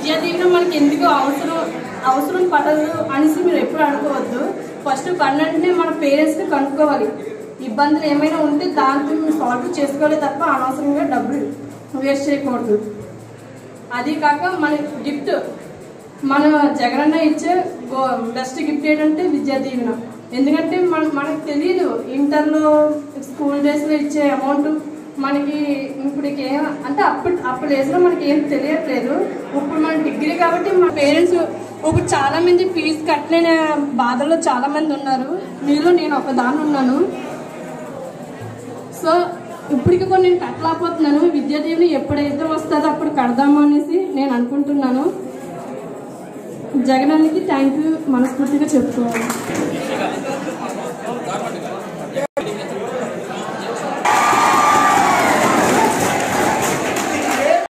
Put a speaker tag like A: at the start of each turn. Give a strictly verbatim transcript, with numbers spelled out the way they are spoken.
A: విద్యా దీవెన మనకి ఎందుకు అవసరం అవసరం పడదు అనేసి మీరు ఎప్పుడు అనుకోవద్దు. ఫస్ట్ పడినంటే మన పేరెంట్స్ని కనుక్కోవాలి. ఇబ్బందులు ఏమైనా ఉంటే దాంతో మేము సాల్వ్ చేసుకోవాలి తప్ప అనవసరంగా డబ్బులు వేస్ట్ చేయకూడదు. అది కాక మన గిఫ్ట్ మన జగనన్న ఇచ్చే బెస్ట్ గిఫ్ట్ ఏంటంటే విద్యా దీవెన. ఎందుకంటే మన మనకు తెలియదు ఇంటర్లో స్కూల్ డేస్లో ఇచ్చే అమౌంట్ మనకి ఇప్పటికి ఏం అంటే అప్పుడు అప్పుడు డేస్లో మనకి ఏం తెలియట్లేదు. ఇప్పుడు మన డిగ్రీ కాబట్టి మా పేరెంట్స్ ఇప్పుడు చాలామంది ఫీజు కట్టలేని బాధల్లో చాలామంది ఉన్నారు. మీలో నేను ఒక దాన్ని ఉన్నాను. సో ఇప్పటికి కూడా నేను కట్టలేకపోతున్నాను. విద్యా దీవెన ఎప్పుడైతే వస్తుందో అప్పుడు కడదాము అనేసి నేను అనుకుంటున్నాను. జగనన్నకి థ్యాంక్ యూ మనస్ఫూర్తిగా చెప్పుకోవాలి.